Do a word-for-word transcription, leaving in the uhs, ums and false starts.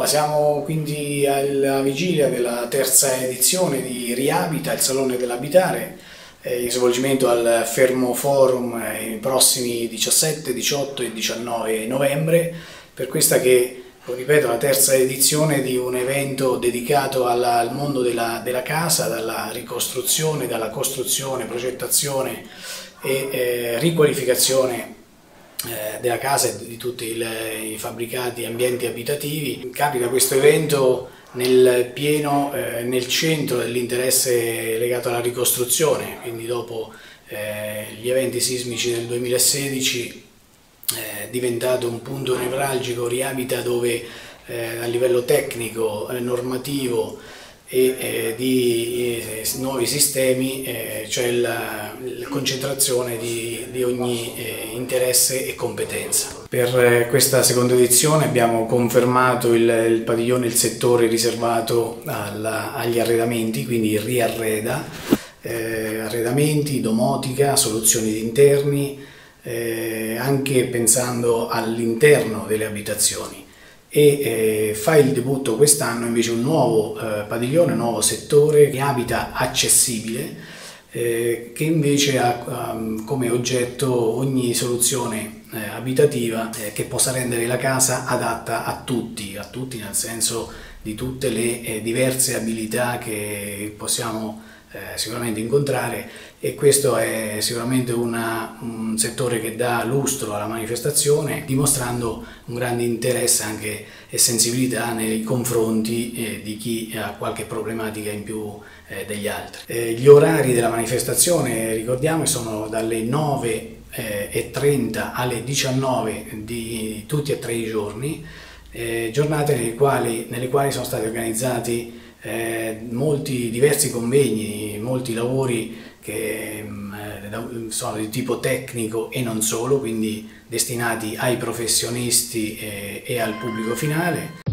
Allora, siamo quindi alla vigilia della terza edizione di Riabita, il Salone dell'Abitare, eh, in svolgimento al Fermo Forum eh, i prossimi diciassette, diciotto e diciannove novembre, per questa che, lo ripeto, la terza edizione di un evento dedicato alla, al mondo della, della casa, dalla ricostruzione, dalla costruzione, progettazione e eh, riqualificazione della casa e di tutti i fabbricati e ambienti abitativi. Capita questo evento nel pieno, eh, nel centro dell'interesse legato alla ricostruzione, quindi dopo eh, gli eventi sismici del duemilasedici è diventato un punto nevralgico Riabita dove eh, a livello tecnico, eh, normativo e eh, di eh, nuovi sistemi eh, c'è la, la concentrazione di, di ogni eh, interesse e competenza. Per eh, questa seconda edizione abbiamo confermato il, il padiglione, il settore riservato alla, agli arredamenti, quindi Riarreda, eh, arredamenti, domotica, soluzioni di interni, eh, anche pensando all'interno delle abitazioni. E eh, fa il debutto quest'anno invece un nuovo eh, padiglione, un nuovo settore, Riabita accessibile, eh, che invece ha um, come oggetto ogni soluzione eh, abitativa eh, che possa rendere la casa adatta a tutti, a tutti nel senso di tutte le eh, diverse abilità che possiamo eh, sicuramente incontrare, e questo è sicuramente una, un settore che dà lustro alla manifestazione, dimostrando un grande interesse anche e sensibilità nei confronti eh, di chi ha qualche problematica in più eh, degli altri. Eh, gli orari della manifestazione, ricordiamo, sono dalle nove e trenta alle diciannove di tutti e tre i giorni, eh, giornate nelle quali, nelle quali sono stati organizzati eh, molti diversi convegni, molti lavori che eh, sono di tipo tecnico e non solo, quindi destinati ai professionisti eh, e al pubblico finale.